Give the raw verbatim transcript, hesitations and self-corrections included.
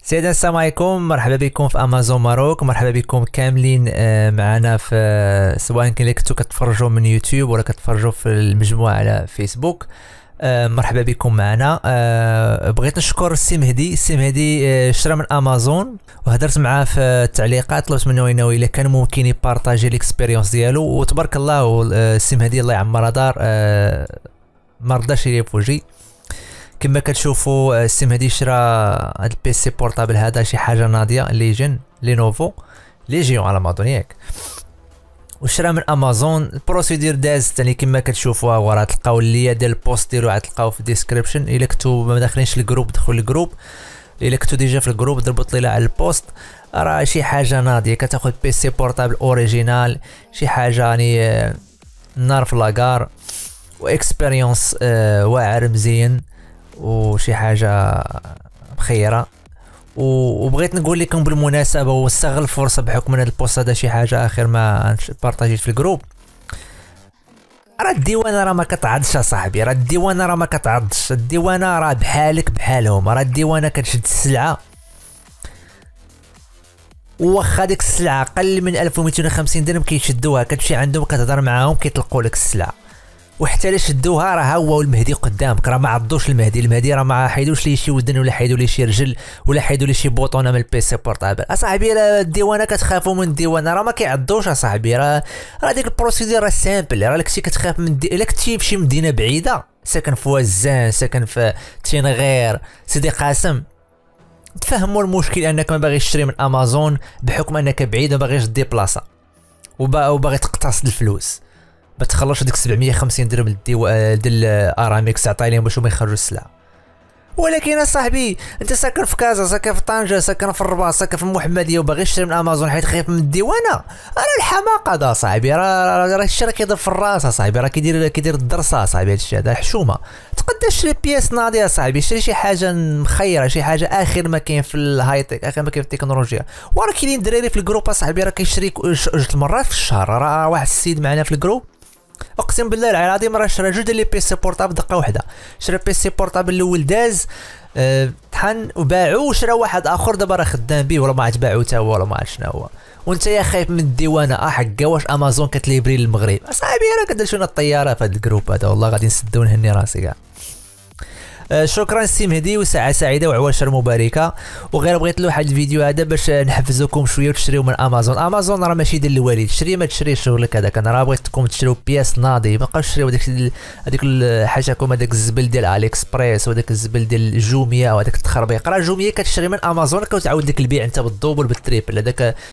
سيدنا السلام عليكم، مرحبا بكم في امازون ماروك. مرحبا بكم كاملين آه، معنا في آه، سواء كان كنتو كتفرجوا من يوتيوب ولا كتفرجوا في المجموعه على فيسبوك. آه، مرحبا بكم معنا. آه، بغيت نشكر السي مهدي. السي مهدي آه، شرا من امازون وهدرت معاه في التعليقات، طلبت منه انه الا كان ممكن يبارطاجي ليكسبيريونس ديالو، وتبارك الله آه، السي مهدي الله يعمر دار آه، ما رضاش يفوجي. كما كتشوفوا السي مهدي شرا هاد البيسي بورطابل هذا شي حاجه ناضيه ليجن لينوفو ليجيون على ما اظن ياك، وشرا من امازون. البروسيدير داز ثاني كما كتشوفوها، وراه تلقاو اللي ديال البوست ديالو غتلقاو في الديسكريبشن. الا كنتو ما داخلينش الجروب دخلوا الجروب، الا كنتو ديجا في الجروب ضربوا لي على البوست. راه شي حاجه ناضيه، كتاخذ بيسي بورطابل اوريجينال، شي حاجه يعني نار في لاكار واكسبيريونس آه واعر مزيان وشي حاجه مخيره. وبغيت نقول لكم بالمناسبه واستغل الفرصه بحكم ان البوست هذا شي حاجه اخر ما بارطاجيت في الجروب، راه الديوانه راه ما كتعضش اصاحبي، راه الديوانه راه ما كتعضش، الديوانه راه بحالك بحالهم، راه الديوانه كتشد السلعه واخا ديك السلعه اقل من ألف ومئتين وخمسين درهم كيشدوها، كتمشي عندهم كتهضر معاهم كيطلقوا لك السلعه. وحتى الا شدوها راه هو والمهدي قدامك، راه ما عضوش المهدي، المهدي راه ما حيدوش ليه شي ودن ولا حيدوا ليه شي رجل ولا حيدوا ليه شي بوطونه من البيسي بورطابل. اصاحبي راه الديوانه كتخافوا من الديوانه، راه ما كيعضوش اصاحبي، راه راه ديك البروسيدير راه سامبل. راه كنتي كتخاف من دي... الا كنتي في شي مدينه بعيده، ساكن في وزان، ساكن في تينغير، سيدي قاسم، تفهموا المشكل انك ما باغيش تشري من امازون بحكم انك بعيد وما باغيش ديبلاصا وباغي تقتصد الفلوس، ما تخلصش ديك سبعمية وخمسين درهم ديال ديال ارامكس عطاي لهم باش هما يخرجوا السلعه. ولكن اصاحبي انت ساكن في كازا، ساكن في طنجه، ساكن في الرباط، ساكن في المحمديه وباغي تشري من امازون حيت خايف من الديوانه، راه الحماقه دا صاحبي، راه راه الشيء راه كيضرب في الراس اصاحبي، راه كيدير كيدير الدرسه صاحبي، هادشي هذا حشومه. تقدر تشري بياس ناضيه صاحبي، شري شي حاجه مخيره، شي حاجه اخر ما كاين في الهايتك، اخر ما كاين في التكنولوجيا. وراه كاينين الدراري في الجروب اصاحبي راه كيشري جوج المرات في الشهر. راه واحد السيد معنا في الجروب اقسم بالله العظيم راه شرا جوج لي بيسي بورطابل دقه واحده، شرا بيسي بورطابل الاول داز أه طحن وباعو، وشرا واحد اخر دابا راه خدام به ولا ما عرفت باعو حتى هو ولا ما عرفت شنو هو. وانت يا خايف من الديوانه اه حقا، واش امازون كتليبري للمغرب؟ اصاحبي راه كدير شويه الطياره في هذا الجروب هذا، والله غادي نسدو نهني راسي كاع. آه شكرا سي مهدي وساعه سعيده وعواشر مباركه. وغير بغيت له واحد الفيديو هذا باش نحفزوكم شويه وتشريو من امازون. امازون راه ماشي ديال الوالد، شري ما تشريش شغلك هذاك، انا راه بغيتكم تشريو بياس ناضي، ما بقاوش تشريو داك هذيك حاجاكم هذاك الزبل ديال علي اكسبريس وداك الزبل ديال جوميا وهذاك التخربيق. راه جوميا كتشري من امازون كتعاود لك البيع انت بالدوبل بالتريبل، هذاك